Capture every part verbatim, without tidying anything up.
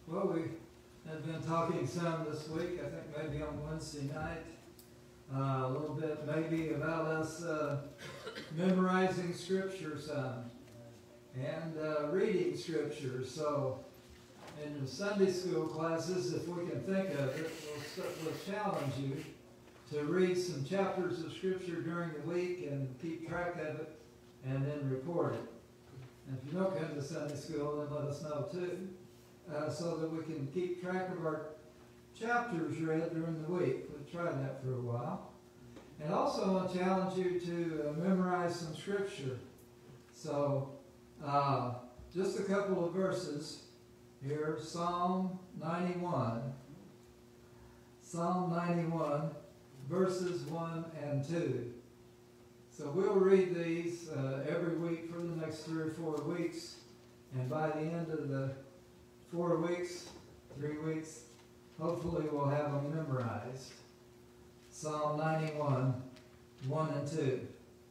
Well, we have been talking some this week, I think maybe on Wednesday night, uh, a little bit maybe about us uh, memorizing Scripture some and uh, reading Scripture. So in the Sunday school classes, if we can think of it, we'll, start, we'll challenge you to read some chapters of Scripture during the week and keep track of it and then report it. And if you don't come to Sunday school, then let us know too. Uh, so that we can keep track of our chapters read during the week. We'll try that for a while. And also I want to challenge you to uh, memorize some Scripture. So uh, just a couple of verses here. Psalm ninety-one. Psalm ninety-one, verses one and two. So we'll read these uh, every week for the next three or four weeks. And by the end of the four weeks, three weeks, hopefully we'll have them memorized. Psalm ninety-one, one and two.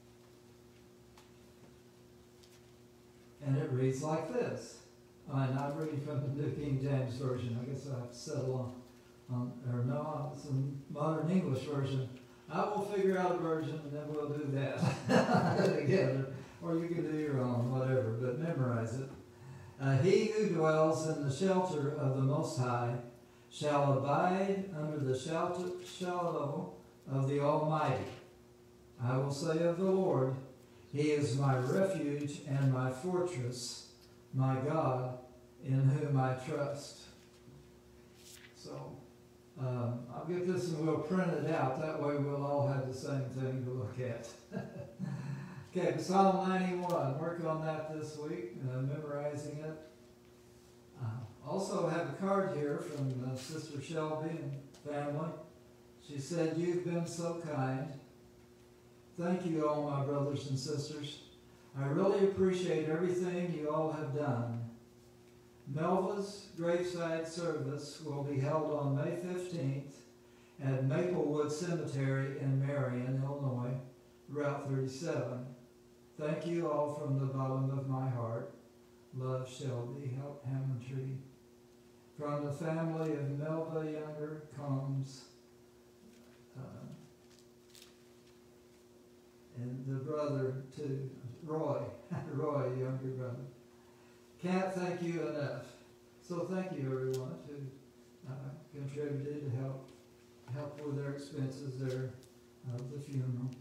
And it reads like this. And I'm reading from the New King James Version. I guess I have to settle on, on or no, it's a modern English version. I will figure out a version and then we'll do that together. Or you can do your own, whatever, but memorize it. Uh, he who dwells in the shelter of the Most High shall abide under the shelter, shadow of the Almighty. I will say of the Lord, He is my refuge and my fortress, my God, in whom I trust. So, um, I'll get this and we'll print it out. That way we'll all have the same thing to look at. Okay, Psalm ninety-one, work on that this week, uh, memorizing it. Uh, also have a card here from uh, Sister Shelby and family. She said, "You've been so kind. Thank you all my brothers and sisters. I really appreciate everything you all have done. Melva's graveside service will be held on May fifteenth at Maplewood Cemetery in Marion, Illinois, Route thirty-seven. Thank you all from the bottom of my heart. Love, Shelby Hammondtree." From the family of Melva Younger comes uh, and the brother to Roy, Roy, younger brother. Can't thank you enough. So thank you everyone who uh, contributed to help help with their expenses there of the funeral.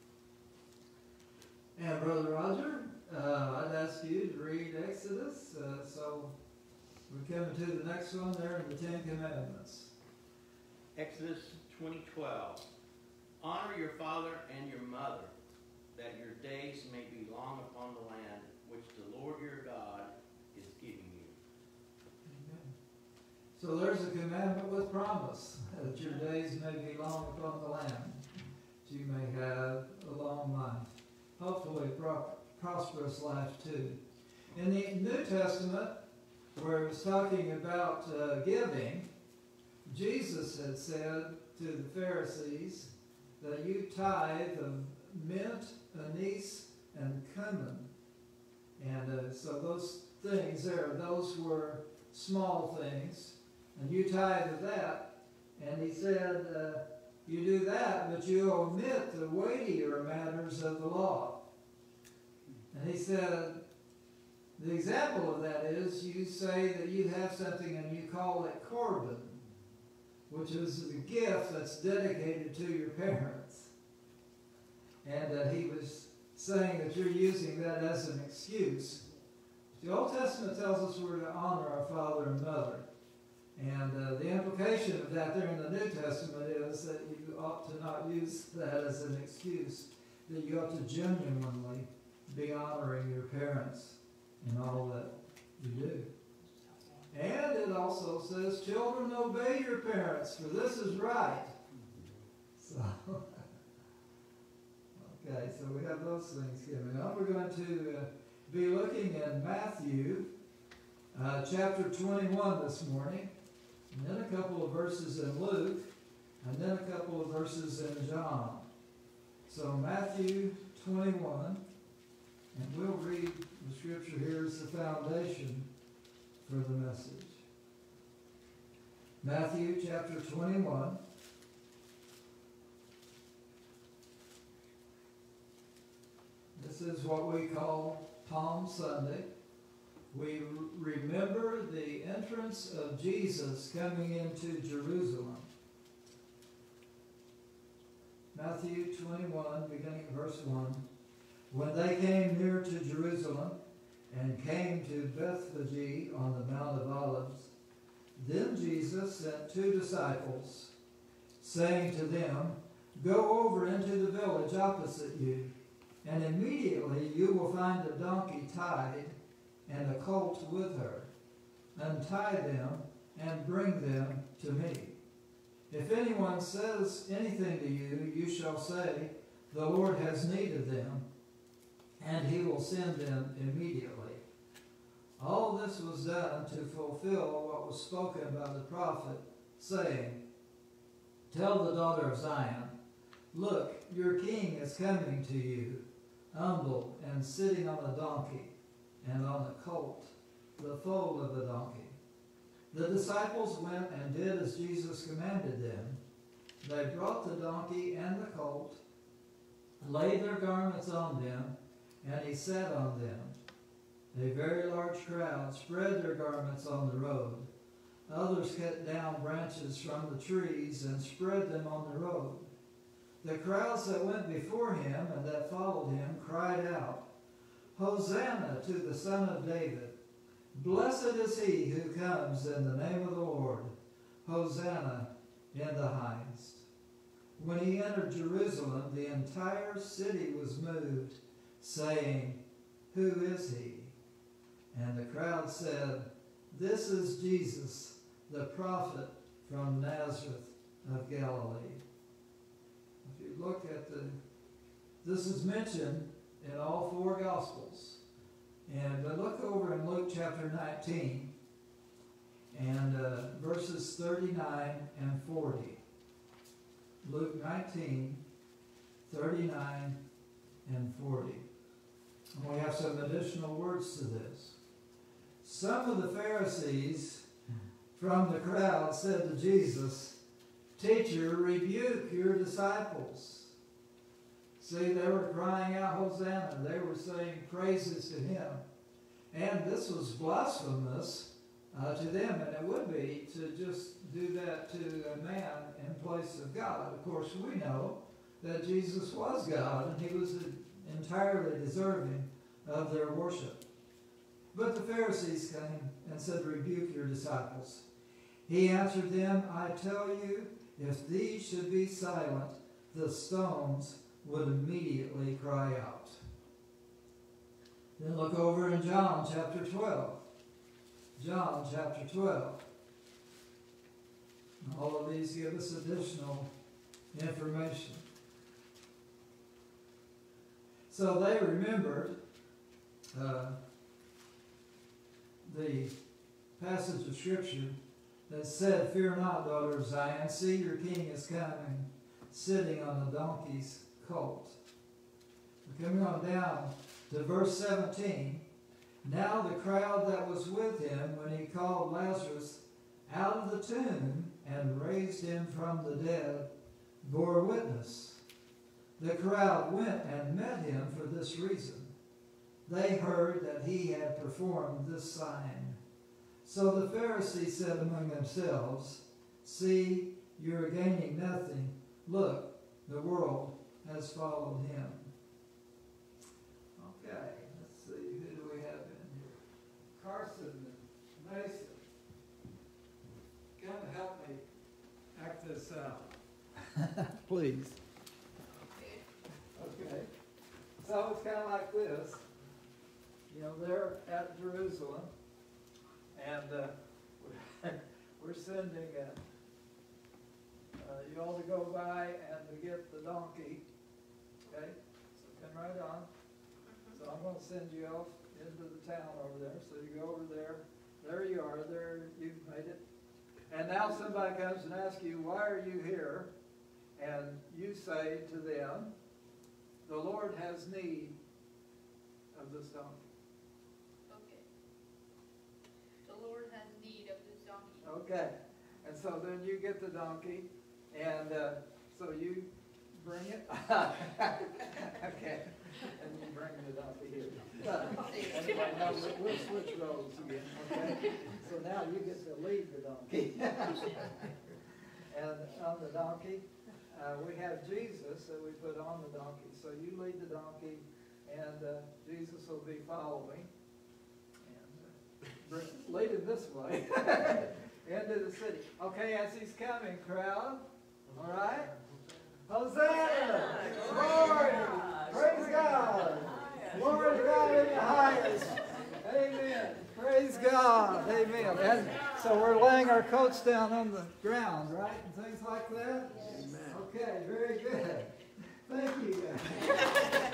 And Brother Roger, uh, I'd ask you to read Exodus. Uh, so we're coming to the next one there in the Ten Commandments. Exodus twenty twelve. Honor your father and your mother, that your days may be long upon the land which the Lord your God is giving you. Amen. So there's a commandment with promise, that your days may be long upon the land, that you may have a long life. Hopefully pro prosperous life too. In the New Testament, where it was talking about uh, giving, Jesus had said to the Pharisees that you tithe of mint, anise, and cumin. And uh, so those things there, those were small things. And you tithe of that. And he said, uh, you do that, but you omit the weightier matters of the law. And he said, the example of that is you say that you have something and you call it Corban, which is the gift that's dedicated to your parents. And uh, he was saying that you're using that as an excuse. The Old Testament tells us we're to honor our father and mother. And uh, the implication of that there in the New Testament is that you ought to not use that as an excuse, that you ought to genuinely be honoring your parents in all that you do. And it also says, children, obey your parents, for this is right. So, okay, so we have those things coming up. We're going to uh, be looking in Matthew uh, chapter twenty-one this morning, and then a couple of verses in Luke, and then a couple of verses in John. So Matthew twenty-one, and we'll read the scripture here as the foundation for the message. Matthew chapter twenty-one. This is what we call Palm Sunday. We remember the entrance of Jesus coming into Jerusalem. Matthew twenty-one, beginning at verse one. When they came near to Jerusalem and came to Bethphage on the Mount of Olives, then Jesus sent two disciples, saying to them, "Go over into the village opposite you, and immediately you will find a donkey tied and a colt with her. Untie them and bring them to me. If anyone says anything to you, you shall say, 'The Lord has need of them,' and he will send them immediately." All this was done to fulfill what was spoken by the prophet, saying, "Tell the daughter of Zion, look, your king is coming to you, humble and sitting on a donkey, and on a colt, the foal of a donkey." The disciples went and did as Jesus commanded them. They brought the donkey and the colt, laid their garments on them, and he sat on them. A very large crowd spread their garments on the road. Others cut down branches from the trees and spread them on the road. The crowds that went before him and that followed him cried out, "Hosanna to the Son of David! Blessed is he who comes in the name of the Lord! Hosanna in the highest!" When he entered Jerusalem, the entire city was moved, saying, "Who is he?" And the crowd said, "This is Jesus, the prophet from Nazareth of Galilee." If you look at the, this is mentioned in all four Gospels. And but look over in Luke chapter nineteen and uh, verses thirty-nine and forty. Luke nineteen, thirty-nine and forty. And we have some additional words to this. Some of the Pharisees from the crowd said to Jesus, "Teacher, rebuke your disciples." See, they were crying out, "Hosanna." They were saying praises to him. And this was blasphemous uh, to them, and it would be to just do that to a man in place of God. Of course, we know that Jesus was God, and he was entirely deserving of their worship. But the Pharisees came and said, "Rebuke your disciples." He answered them, "I tell you, if these should be silent, the stones would immediately cry out." Then look over in John chapter twelve. John chapter twelve. All of these give us additional information. So they remembered uh, the passage of Scripture that said, "Fear not, daughter of Zion, see your king is coming, sitting on a donkey's colt." We're coming on down to verse seventeen. Now the crowd that was with him when he called Lazarus out of the tomb and raised him from the dead bore witness. The crowd went and met him for this reason. They heard that he had performed this sign. So the Pharisees said among themselves, "See, you are gaining nothing. Look, the world has followed him." Okay, let's see, who do we have in here? Carson and Mason. Come help me act this out. Please. Okay. So it's kind of like this. You know, they're at Jerusalem, and uh, we're sending uh, uh, you all to go by and to get the donkey. Okay? So come right on. So I'm going to send you off into the town over there. So you go over there. There you are. There, you've made it. And now somebody comes and asks you, "Why are you here?" And you say to them, "The Lord has need of this donkey." Okay. The Lord has need of this donkey. Okay. And so then you get the donkey, and uh, so you bring it. Okay. And you bring the donkey here. Anyway, now we'll, we'll switch roles again, okay? So now you get to lead the donkey. And on the donkey, uh, we have Jesus that we put on the donkey. So you lead the donkey, and uh, Jesus will be following. And uh, bring, lead him this way into the city. Okay, as he's coming, crowd, all right? Hosanna! Glory! Praise God! Glory to God in the highest! Amen! Praise God! Amen! And so we're laying our coats down on the ground, right? And things like that? Amen. Okay, very good. Thank you, guys.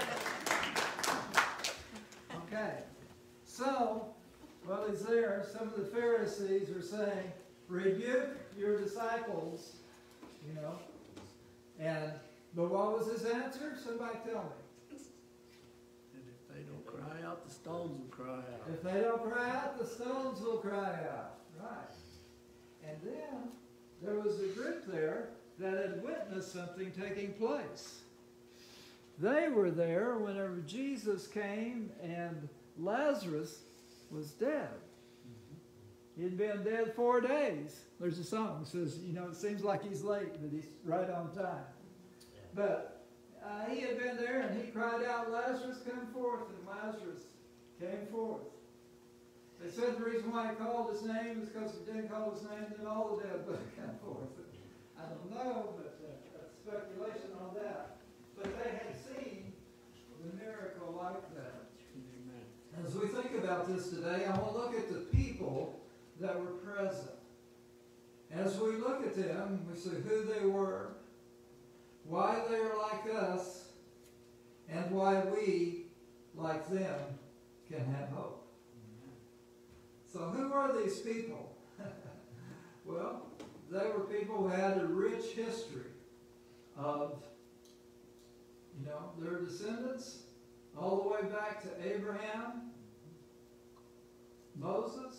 Okay. So, well, he's there. Some of the Pharisees are saying, rebuke your disciples, you know. And, but what was his answer? Somebody tell me. And if they don't cry out, the stones will cry out. If they don't cry out, the stones will cry out. Right. And then there was a group there that had witnessed something taking place. They were there whenever Jesus came and Lazarus was dead. He'd been dead four days. There's a song that says, you know, it seems like he's late, but he's right on time. But uh, he had been there, and he cried out, Lazarus, come forth. And Lazarus came forth. They said the reason why he called his name is because if he didn't call his name, then all the dead would have come forth. I don't know, but uh, that's speculation on that. But they had seen the miracle like that. Amen. As we think about this today, I want to look at the people that were present. As we look at them, we see who they were, why they are like us, and why we, like them, can have hope. So who are these people? Well, they were people who had a rich history of, you know, their descendants all the way back to Abraham, Moses.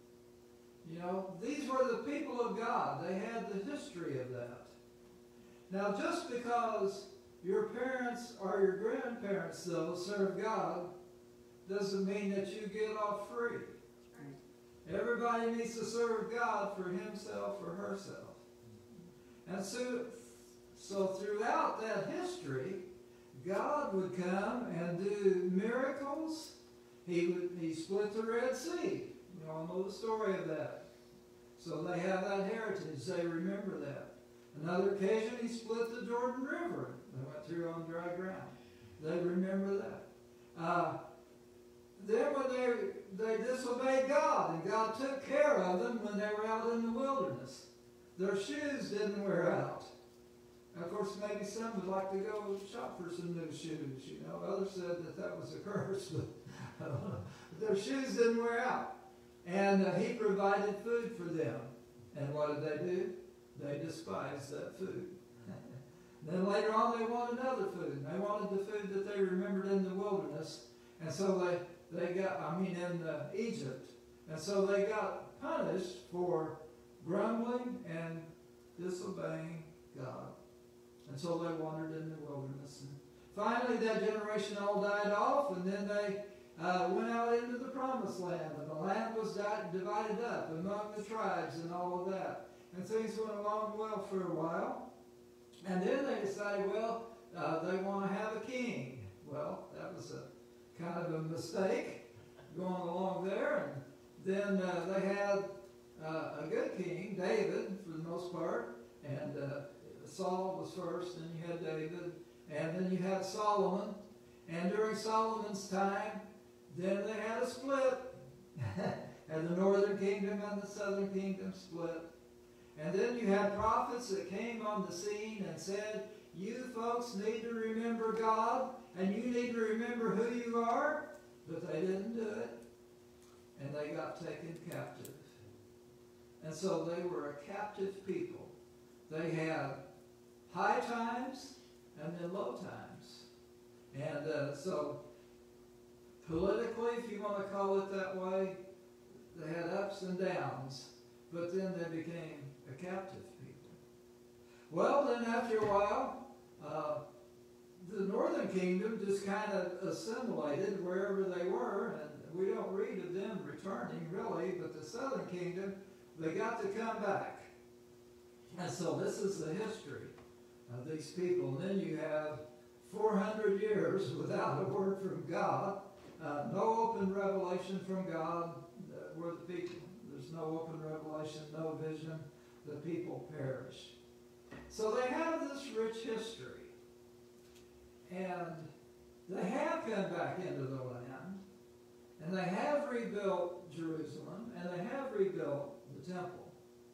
You know, these were the people of God. They had the history of that. Now, just because your parents or your grandparents, though, serve God, doesn't mean that you get off free. Everybody needs to serve God for himself or herself. And so, so throughout that history, God would come and do miracles. He would he split the Red Sea. You all know the story of that. So they have that heritage. They remember that. Another occasion, he split the Jordan River. They went through on dry ground. They remember that. Uh, then when they, they disobeyed God, and God took care of them when they were out in the wilderness. Their shoes didn't wear out. Of course, maybe some would like to go shop for some new shoes. You know, others said that that was a curse, but I don't know. Their shoes didn't wear out. And uh, he provided food for them. And what did they do? They despised that food. Then later on they wanted other food. They wanted the food that they remembered in the wilderness. And so they, they got, I mean in uh, Egypt. And so they got punished for grumbling and disobeying God. And so they wandered in the wilderness. And finally that generation all died off, and then they Uh, went out into the promised land, and the land was di- divided up among the tribes and all of that. And things went along well for a while. And then they decided, well, uh, they want to have a king. Well, that was a kind of a mistake going along there. And then uh, they had uh, a good king, David, for the most part. And uh, Saul was first, then you had David. And then you had Solomon. And during Solomon's time, then they had a split. And the northern kingdom and the southern kingdom split. And then you had prophets that came on the scene and said, you folks need to remember God, and you need to remember who you are. But they didn't do it. And they got taken captive. And so they were a captive people. They had high times and then low times. And uh, so politically, if you want to call it that way, they had ups and downs. but then they became a captive people. Well, then after a while, uh, the northern kingdom just kind of assimilated wherever they were, and we don't read of them returning really, but the southern kingdom, they got to come back. And so this is the history of these people. And then you have four hundred years without a word from God, uh, no open revelation from God, uh, where the people, there's no open revelation, no vision, the people perish. So they have this rich history. And they have come back into the land, and they have rebuilt Jerusalem, and they have rebuilt the temple.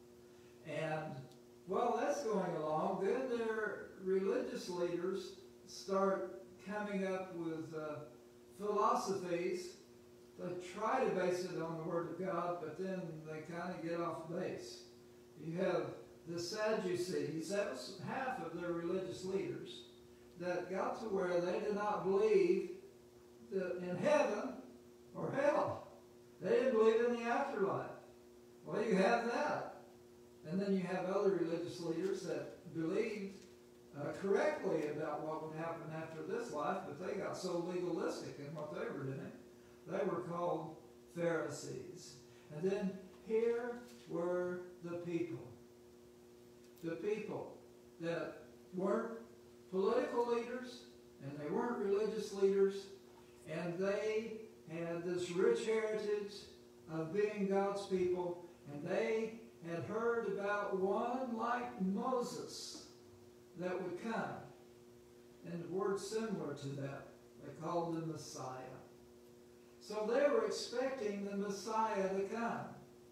And while that's going along, then their religious leaders start coming up with uh, philosophies that try to base it on the Word of God, but then they kind of get off base. You have the Sadducees, that was half of their religious leaders, that got to where they did not believe that in heaven or hell. They didn't believe in the afterlife. Well, you have that. And then you have other religious leaders that believed uh, correctly about what would happen after this life, but they got so legalistic in what they were doing. They were called Pharisees. And then here were the people. The people that weren't political leaders, and they weren't religious leaders, and they had this rich heritage of being God's people, and they had heard about one like Moses that would come. And the word similar to that, they called the Messiah. So they were expecting the Messiah to come.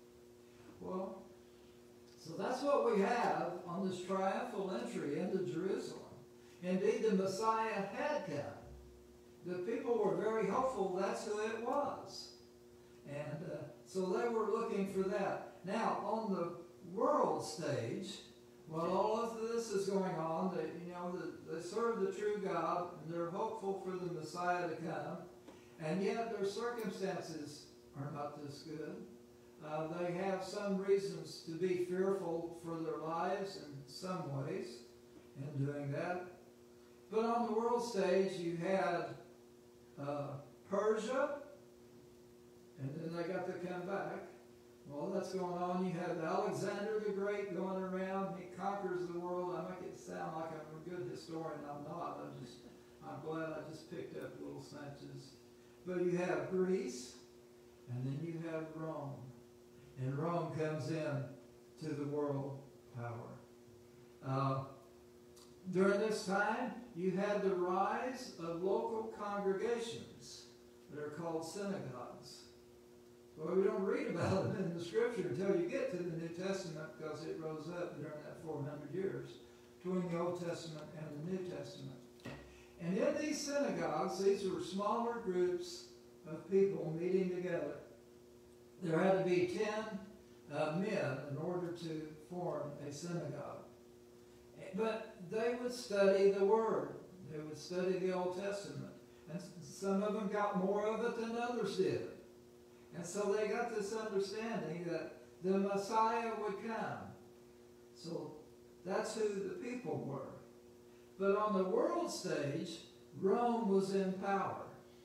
Well, so that's what we have on this triumphal entry into Jerusalem. Indeed, the Messiah had come. The people were very hopeful that's who it was. And uh, so they were looking for that. Now, on the world stage, while all of this is going on, they, you know, the, they serve the true God, and they're hopeful for the Messiah to come, and yet their circumstances are not this good. Uh, they have some reasons to be fearful for their lives in some ways in doing that. But on the world stage, you had uh, Persia, and then they got to come back. Well, that's going on. You have Alexander the Great going around. He conquers the world. I make it sound like I'm a good historian. I'm not. I'm just, I'm glad I just picked up little snatches. But you have Greece, and then you have Rome. And Rome comes in to the world power. Uh, during this time, you had the rise of local congregations that are called synagogues. Well, we don't read about them in the Scripture until you get to the New Testament, because it rose up during that four hundred years between the Old Testament and the New Testament. And in these synagogues, these were smaller groups of people meeting together. There had to be ten uh, men in order to form a synagogue. But they would study the Word. They would study the Old Testament. And some of them got more of it than others did. And so they got this understanding that the Messiah would come. So that's who the people were. But on the world stage, Rome was in power.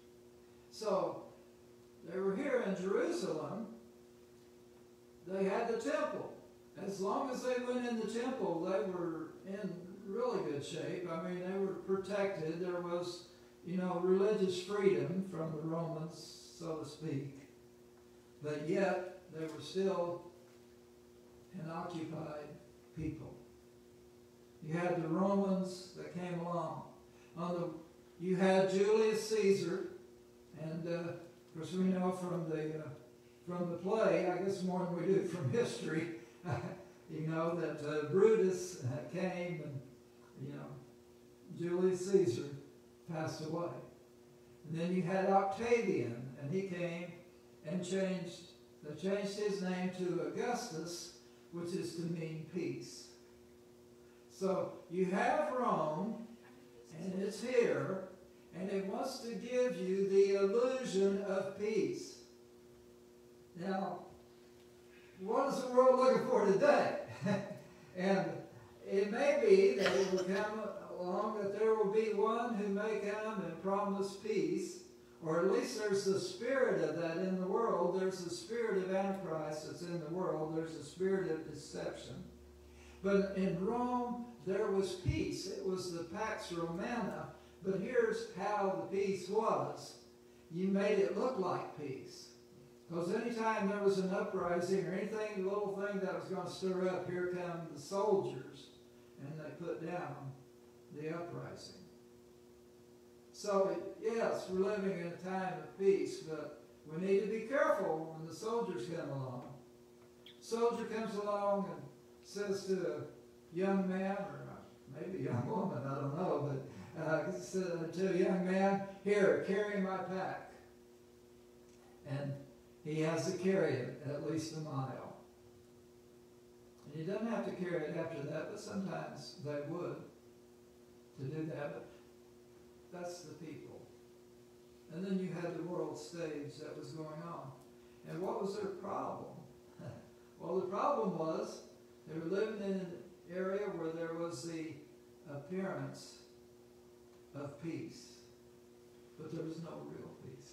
So they were here in Jerusalem. They had the temple. As long as they went in the temple, they were in really good shape. I mean, they were protected. There was, you know, religious freedom from the Romans, so to speak. But yet, they were still an occupied people. You had the Romans that came along. On the, you had Julius Caesar, and uh, of course we know from the uh, from the play, I guess more than we do from history, you know that uh, Brutus uh, came, and you know Julius Caesar passed away. And then you had Octavian, and he came and changed, they changed his name to Augustus, which is to mean peace. So you have Rome, and it's here, and it wants to give you the illusion of peace. Now, what is the world looking for today? And it may be that it will come along that there will be one who may come and promise peace, or at least there's the spirit of that in the world. There's the spirit of Antichrist that's in the world. There's the spirit of deception. But in Rome, there was peace. It was the Pax Romana. But here's how the peace was. You made it look like peace. Because anytime there was an uprising or anything, a little thing that was going to stir up, here come the soldiers, and they put down the uprising. So, yes, we're living in a time of peace, but we need to be careful when the soldiers come along. Soldier comes along and says to a young man, or maybe a young woman, I don't know, but uh, to a young man, here, carry my pack. And he has to carry it at least a mile. And he doesn't have to carry it after that, but sometimes they would to do that. But that's the people. And then you had the world stage that was going on. And what was their problem? Well, the problem was they were living in an area where there was the appearance of peace, but there was no real peace.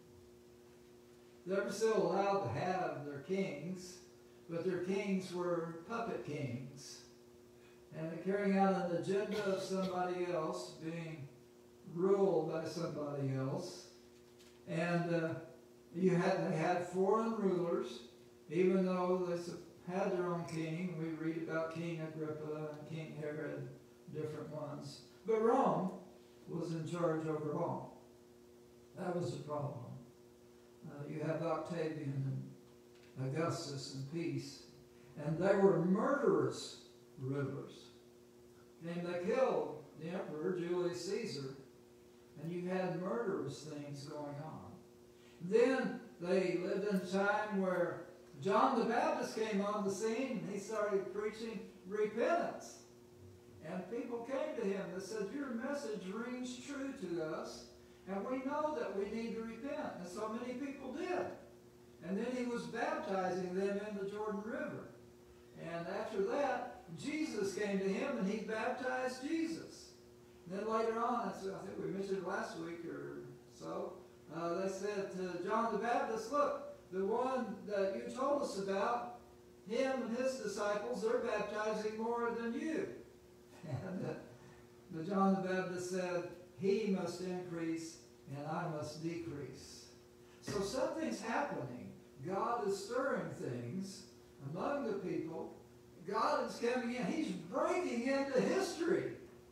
They were still allowed to have their kings, but their kings were puppet kings. And they're carrying out an agenda of somebody else, being ruled by somebody else. And uh, you had they had foreign rulers, even though they had their own king. We read about King Agrippa and King Herod, different ones. But Rome was in charge over all. That was the problem. Uh, you have Octavian and Augustus and peace. And they were murderous rulers. And they killed the emperor, Julius Caesar. And you had murderous things going on. Then they lived in a time where John the Baptist came on the scene and he started preaching repentance. And people came to him and said, your message rings true to us, and we know that we need to repent. And so many people did. And then he was baptizing them in the Jordan River. And after that, Jesus came to him and he baptized Jesus. And then later on, I think we mentioned it last week or so, uh, they said to John the Baptist, look, the one that you told us about, him and his disciples, they're baptizing more than you. And uh, but John the Baptist said, he must increase and I must decrease. So something's happening. God is stirring things among the people. God is coming in. He's breaking into history.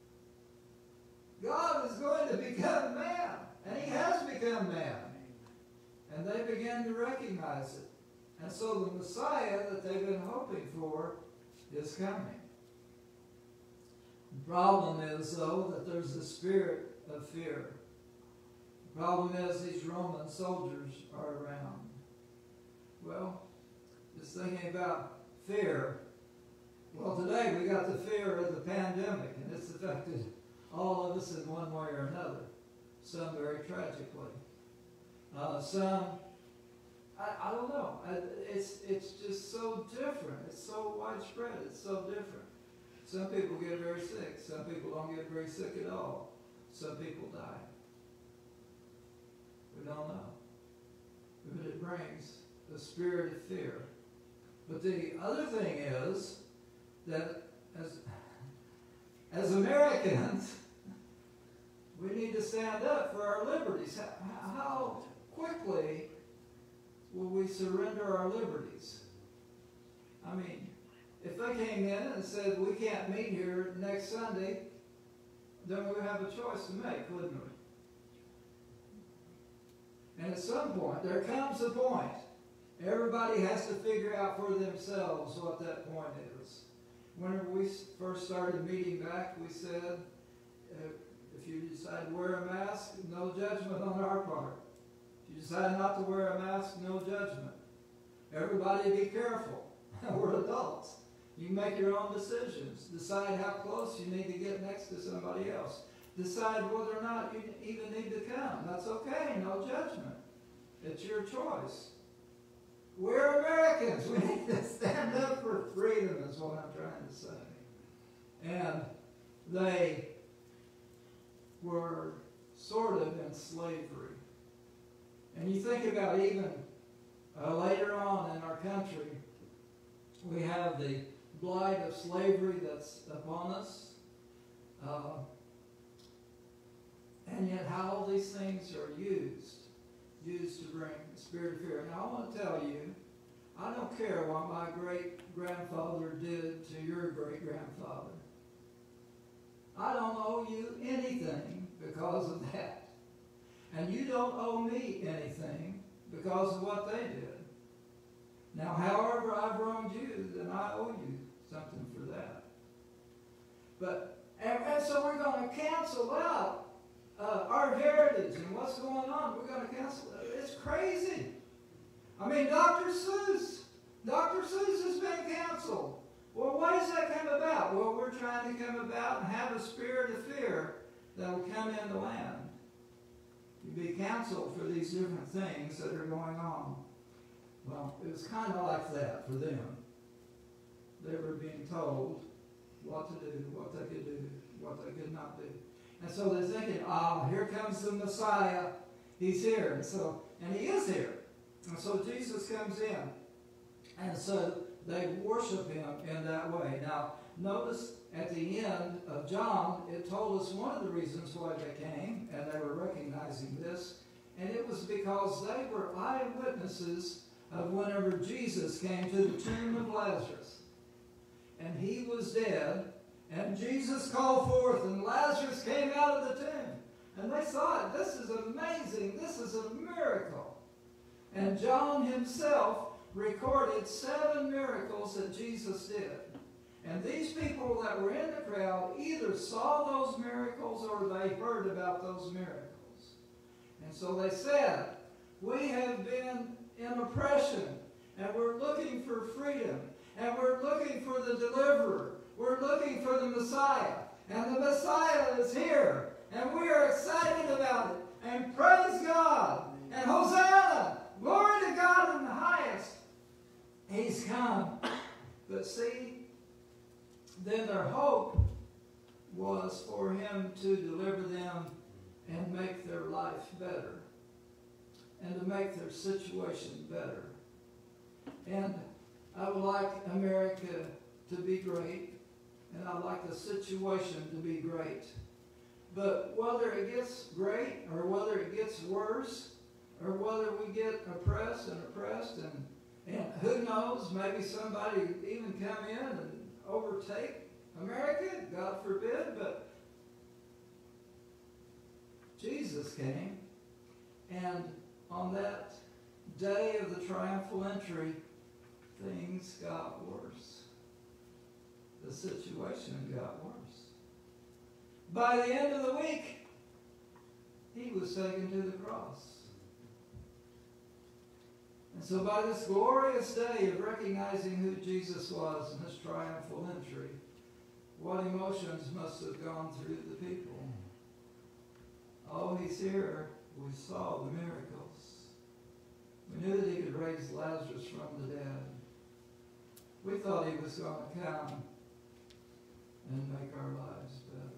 God is going to become man. And he has become man. And they begin to recognize it. And so the Messiah that they've been hoping for is coming. The problem is, though, that there's a spirit of fear. The problem is these Roman soldiers are around. Well, just thinking about fear. Well, today we got the fear of the pandemic, and it's affected all of us in one way or another. Some very tragically. Uh, some, I, I don't know. I, it's, it's just so different. It's so widespread. It's so different. Some people get very sick. Some people don't get very sick at all. Some people die. We don't know. But it brings the spirit of fear. But the other thing is that as, as Americans, we need to stand up for our liberties. How, how quickly will we surrender our liberties? I mean, if they came in and said, we can't meet here next Sunday, then we would have a choice to make, wouldn't we? And at some point, there comes a point, everybody has to figure out for themselves what that point is. Whenever we first started meeting back, we said, uh, if you decide to wear a mask, no judgment on our part. If you decide not to wear a mask, no judgment. Everybody be careful. We're adults. You make your own decisions. Decide how close you need to get next to somebody else. Decide whether or not you even need to come. That's okay. No judgment. It's your choice. we're Americans. We need to stand up for freedom is what I'm trying to say. And they were sort of in slavery. And you think about even uh, later on in our country, we have the blight of slavery that's upon us. Uh, and yet how all these things are used, used to bring the spirit of fear. Now I want to tell you, I don't care what my great-grandfather did to your great-grandfather. I don't owe you anything because of that. And you don't owe me anything because of what they did. Now, however I've wronged you, then I owe you something for that. But, and, and so we're going to cancel out uh, our heritage and what's going on. We're going to cancel it. It's crazy. I mean, Doctor Seuss. Doctor Seuss has been canceled. Well, why does that come about? Well, we're trying to come about and have a spirit of fear that will come in the land. You'd be counseled for these different things that are going on. Well, it was kind of like that for them. They were being told what to do, what they could do, what they could not do. And so they're thinking, ah, here comes the Messiah. He's here. And so, and he is here. And so Jesus comes in. And so they worship him in that way. Now, notice at the end of John, it told us one of the reasons why they came, and they were recognizing this, and it was because they were eyewitnesses of whenever Jesus came to the tomb of Lazarus. And he was dead, and Jesus called forth, and Lazarus came out of the tomb. And they saw it. This is amazing. This is a miracle. And John himself recorded seven miracles that Jesus did. And these people that were in the crowd either saw those miracles or they heard about those miracles. And so they said, we have been in oppression, and we're looking for freedom, and we're looking for the deliverer. We're looking for the Messiah, and the Messiah is here, and we are excited about it. And praise God, and Hosanna, glory to God in the highest. He's come. But see, then their hope was for him to deliver them and make their life better, and to make their situation better. And I would like America to be great, and I'd like the situation to be great. But whether it gets great, or whether it gets worse, or whether we get oppressed and oppressed, and, and who knows, maybe somebody even come in and overtake America, God forbid, but Jesus came, and on that day of the triumphal entry, things got worse. The situation got worse. By the end of the week, he was taken to the cross. And so by this glorious day of recognizing who Jesus was in his triumphal entry, what emotions must have gone through the people. Oh, he's here. We saw the miracles. We knew that he could raise Lazarus from the dead. We thought he was going to come and make our lives better.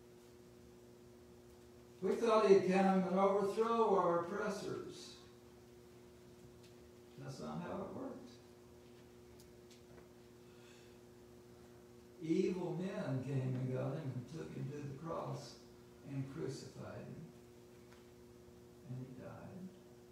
We thought he'd come and overthrow our oppressors. That's not how it worked. Evil men came and got him and took him to the cross and crucified him. And he died.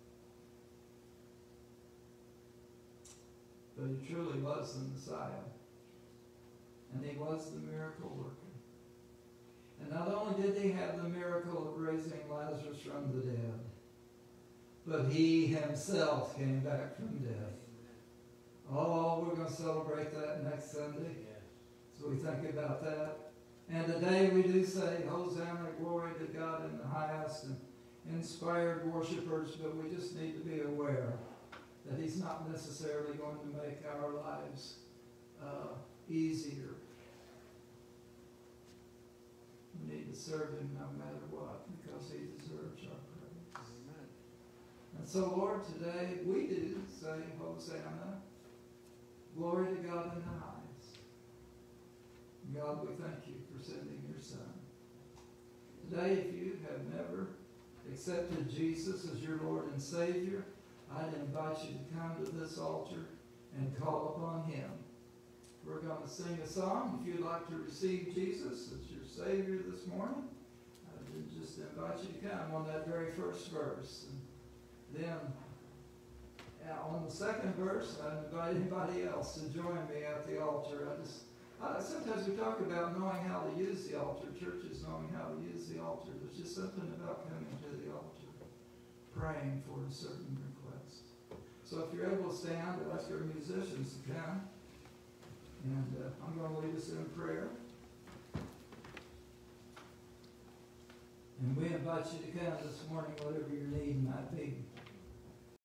But he truly was the Messiah. And he was the miracle worker. And not only did he have the miracle of raising Lazarus from the dead, but he himself came back from death. Oh, we're going to celebrate that next Sunday. So we think about that. And today we do say, Hosanna, glory to God in the highest, and inspired worshipers, but we just need to be aware that he's not necessarily going to make our lives uh, easier. We need to serve him no matter what, because he deserves our praise. Amen. And And so, Lord, today we do say, Hosanna, glory to God in the highest. God, we thank you for sending your Son. Today, if you have never accepted Jesus as your Lord and Savior, I'd invite you to come to this altar and call upon him. We're going to sing a song. If you'd like to receive Jesus as your Savior this morning, I just invite you to come on that very first verse. And then uh, on the second verse, I invite anybody else to join me at the altar. I just I, sometimes we talk about knowing how to use the altar, churches knowing how to use the altar. There's just something about coming to the altar, praying for a certain request. So if you're able to stand, I'd ask our musicians to come. And uh, I'm going to lead us in prayer. And we invite you to come this morning, whatever your need might be.